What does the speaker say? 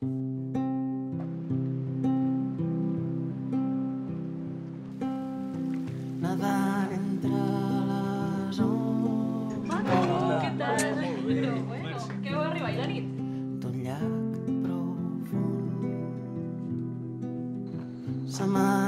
Nadant entre les ombres. Què tal? Bueno, que heu arribat la nit? D'un llac profund. Se m'ha